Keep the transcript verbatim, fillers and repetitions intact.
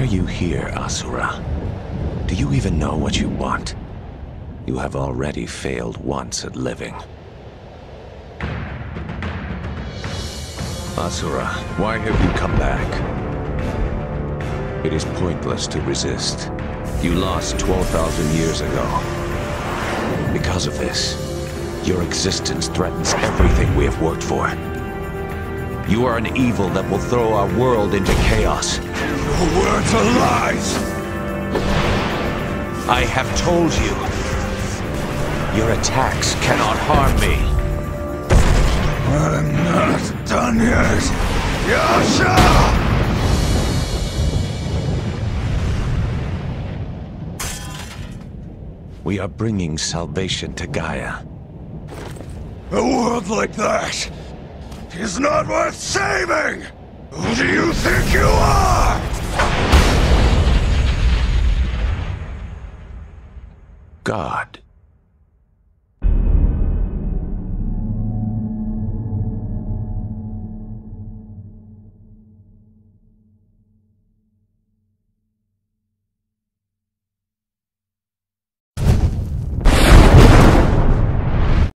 you here, Asura? Do you even know what you want? You have already failed once at living. Asura, why have you come back? It is pointless to resist. You lost twelve thousand years ago. Because of this, your existence threatens everything we have worked for. You are an evil that will throw our world into chaos. Your words are lies! I have told you. Your attacks cannot harm me. I'm not done yet, Yasha! We are bringing salvation to Gaia. A world like that is not worth saving! Who do you think you are? God.